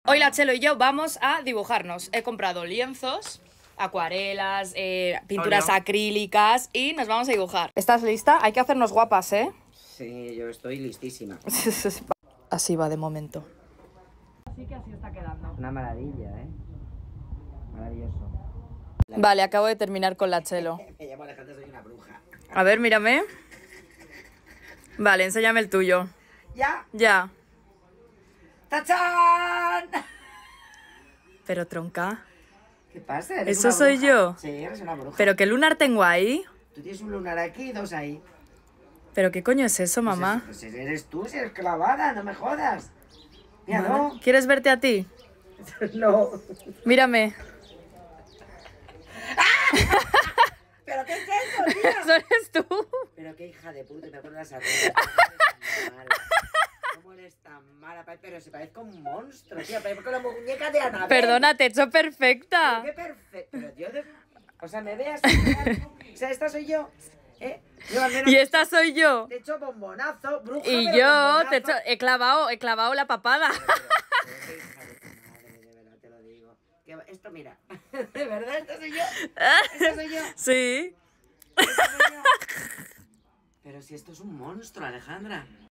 Hoy la Chelo y yo vamos a dibujarnos. He comprado lienzos, acuarelas, pinturas acrílicas y nos vamos a dibujar. ¿Estás lista? Hay que hacernos guapas, ¿eh? Sí, yo estoy listísima. Así va de momento. Así que así está quedando. Una maravilla, ¿eh? Maravilloso. Vale, acabo de terminar con la Chelo. Me llamo Alejandra, soy una bruja. A ver, mírame. Vale, enséñame el tuyo. ¿Ya? Ya. ¡Tachán! Pero tronca. ¿Qué pasa? ¿Eres ¿Eso una soy bruja? yo? Sí, eres una bruja. ¿Pero qué lunar tengo ahí? Tú tienes un lunar aquí y dos ahí. ¿Pero qué coño es eso, mamá? Pues eres tú, si eres clavada, no me jodas. Mira, no. ¿Quieres verte a ti? No. Mírame. ¿Pero qué es eso, tía? Eso eres tú. Pero qué hija de puta, me acuerdas a ti. ¿Cómo eres tan mala? Pero se parece un monstruo, tía. Parece con la muñeca de Anabel. Perdona, te he hecho perfecta. Pero qué perfecto. Pero yo o sea, me veas. O sea, esta soy yo. Yo al menos Y esta soy yo. te he hecho bombonazo, bruja. Y pero yo bombonazo. te he clavado la papada. Pero qué hija de tu madre, de verdad te lo digo. Esto, mira. De verdad, esta soy yo. Esta soy yo. Sí. Esta soy yo. Pero si esto es un monstruo, Alejandra.